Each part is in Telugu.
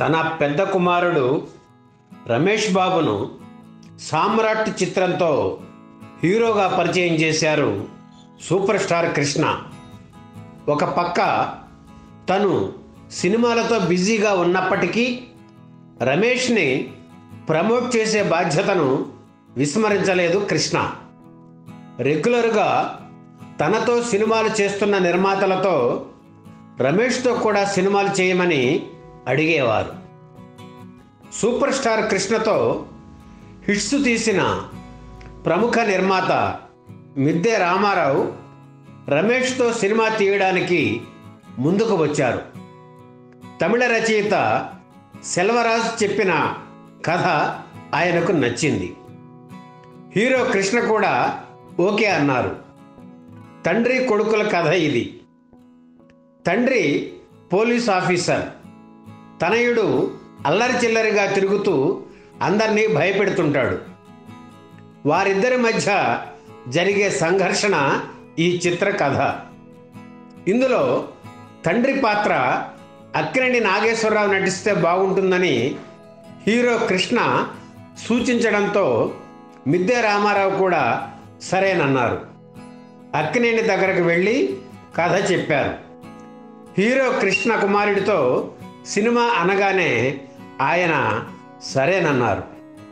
తన పెద్ద కుమారుడు రమేష్ బాబును సామ్రాట్ చిత్రంతో హీరోగా పరిచయం చేశారు సూపర్ స్టార్ కృష్ణ. ఒక పక్క తను సినిమాలతో బిజీగా ఉన్నప్పటికీ రమేష్ని ప్రమోట్ చేసే బాధ్యతను విస్మరించలేదు కృష్ణ. రెగ్యులర్గా తనతో సినిమాలు చేస్తున్న నిర్మాతలతో రమేష్తో కూడా సినిమాలు చేయమని అడిగేవారు. సూపర్ స్టార్ కృష్ణతో హిట్స్ తీసిన ప్రముఖ నిర్మాత మిద్దె రామారావు రమేష్తో సినిమా తీయడానికి ముందుకు వచ్చారు. తమిళ రచయిత సెల్వరాజ్ చెప్పిన కథ ఆయనకు నచ్చింది. హీరో కృష్ణ కూడా ఓకే అన్నారు. తండ్రి కొడుకుల కథ ఇది. తండ్రి పోలీస్ ఆఫీసర్, తనయుడు అల్లరి చిల్లరిగా తిరుగుతూ అందరినీ భయపెడుతుంటాడు. వారిద్దరి మధ్య జరిగే సంఘర్షణ ఈ చిత్ర కథ. ఇందులో తండ్రి పాత్ర అక్కినేని నాగేశ్వరరావు నటిస్తే బాగుంటుందని హీరో కృష్ణ సూచించడంతో మిద్దె రామారావు కూడా సరేనన్నారు. అక్కినేని దగ్గరకు వెళ్ళి కథ చెప్పారు. హీరో కృష్ణ కుమారుడితో సినిమా అనగానే ఆయన సరేనన్నారు.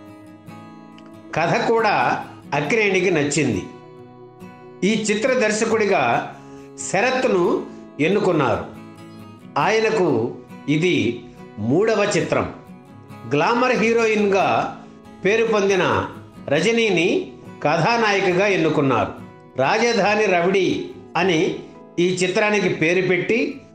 కథ కూడా అక్కినేనికి నచ్చింది. ఈ చిత్ర దర్శకుడిగా శరత్ను ఎన్నుకున్నారు. ఆయనకు ఇది 3వ చిత్రం. గ్లామర్ హీరోయిన్గా పేరు పొందిన రజనీని కథానాయికగా ఎన్నుకున్నారు. రాజధాని రౌడీ అని ఈ చిత్రానికి పేరు పెట్టి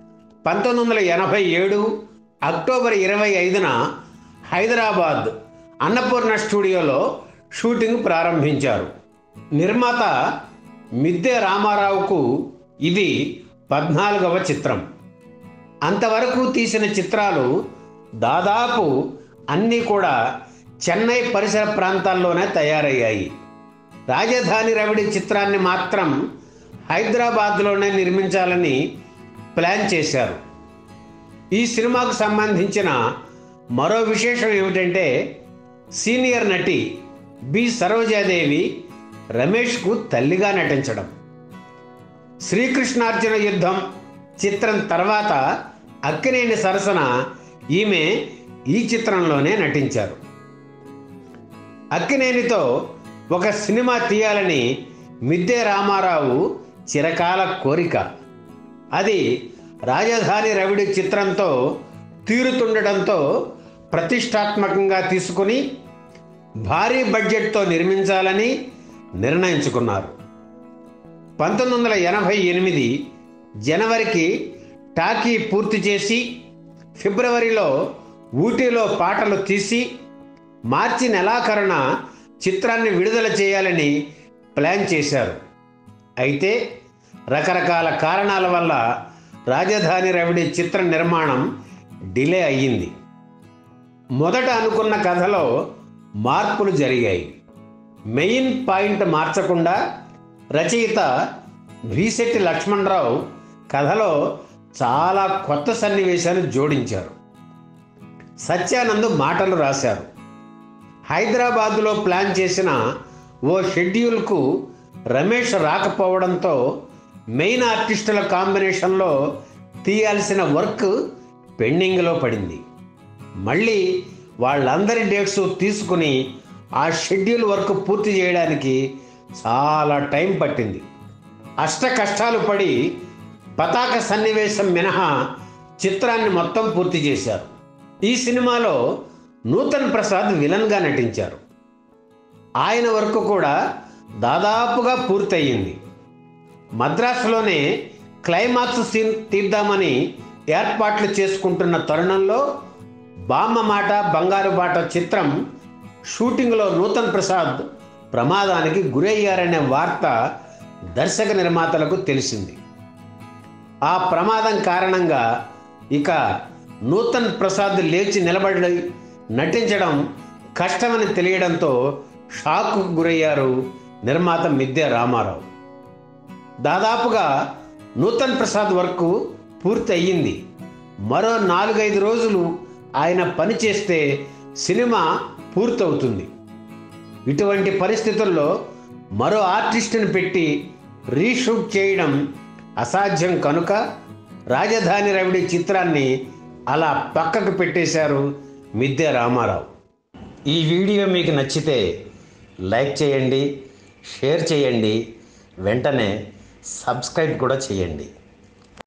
1987 అక్టోబర్ 25న హైదరాబాద్ అన్నపూర్ణ స్టూడియోలో షూటింగ్ ప్రారంభించారు. నిర్మాత మిద్దె రామారావుకు ఇది 14వ చిత్రం. అంతవరకు తీసిన చిత్రాలు దాదాపు అన్నీ కూడా చెన్నై పరిసర ప్రాంతాల్లోనే తయారయ్యాయి. రాజధాని రౌడీ చిత్రాన్ని మాత్రం హైదరాబాద్లోనే నిర్మించాలని ప్లాన్ చేశారు. ఈ సినిమాకు సంబంధించిన మరో విశేషం ఏమిటంటే సీనియర్ నటి బి సరోజాదేవి రమేష్కు తల్లిగా నటించడం. శ్రీకృష్ణార్జున యుద్ధం చిత్రం తర్వాత అక్కినేని సరసన ఈమె ఈ చిత్రంలోనే నటించారు. అక్కినేనితో ఒక సినిమా తీయాలని మిద్దె రామారావు చిరకాల కోరిక. అది రాజధాని రౌడీ చిత్రంతో తీరుతుండటంతో ప్రతిష్టాత్మకంగా తీసుకుని భారీ బడ్జెట్తో నిర్మించాలని నిర్ణయించుకున్నారు. 1988 జనవరికి టాకీ పూర్తి చేసి ఫిబ్రవరిలో ఊటీలో పాటలు తీసి మార్చి నెలాఖరున చిత్రాన్ని విడుదల చేయాలని ప్లాన్ చేశారు. అయితే రకరకాల కారణాల వల్ల రాజధాని రౌడీ చిత్ర నిర్మాణం డిలే అయ్యింది. మొదట అనుకున్న కథలో మార్పులు జరిగాయి. మెయిన్ పాయింట్ మార్చకుండా రచయిత భీశెట్టి లక్ష్మణరావు కథలో చాలా కొత్త సన్నివేశాలు జోడించారు. సత్యానంద్ మాటలు రాశారు. హైదరాబాదులో ప్లాన్ చేసిన ఓ షెడ్యూల్కు రమేష్ రాకపోవడంతో మెయిన్ ఆర్టిస్టుల కాంబినేషన్లో తీయాల్సిన వర్క్ పెండింగ్లో పడింది. మళ్ళీ వాళ్ళందరి డేట్స్ తీసుకుని ఆ షెడ్యూల్ వర్క్ పూర్తి చేయడానికి చాలా టైం పట్టింది. అష్ట కష్టాలు పడి పతాక సన్నివేశం మినహా చిత్రాన్ని మొత్తం పూర్తి చేశారు. ఈ సినిమాలో నూతన్ ప్రసాద్ విలన్గా నటించారు. ఆయన వర్క్ కూడా దాదాపుగా పూర్తయింది. మద్రాసులోనే క్లైమాక్స్ సీన్ తీద్దామని ఏర్పాట్లు చేసుకుంటున్న తరుణంలో బామ్మ మాట బంగారు బాట చిత్రం షూటింగ్లో నూతన్ ప్రసాద్ ప్రమాదానికి గురయ్యారనే వార్త దర్శక నిర్మాతలకు తెలిసింది. ఆ ప్రమాదం కారణంగా ఇక నూతన్ ప్రసాద్ లేచి నిలబడి నటించడం కష్టమని తెలియడంతో షాక్కు గురయ్యారు నిర్మాత మిద్దె రామారావు. దాదాపుగా నూతన్ ప్రసాద్ వర్క్ పూర్తి అయ్యింది. మరో 4-5 రోజులు ఆయన పని చేస్తే సినిమా పూర్తవుతుంది. ఇటువంటి పరిస్థితుల్లో మరో ఆర్టిస్టుని పెట్టి రీషూట్ చేయడం అసాధ్యం కనుక రాజధాని రవిడి చిత్రాన్ని అలా పక్కకు పెట్టేశారు మిద్దె రామారావు. ఈ వీడియో మీకు నచ్చితే లైక్ చేయండి, షేర్ చేయండి, వెంటనే సబ్స్క్రైబ్ కూడా చేయండి.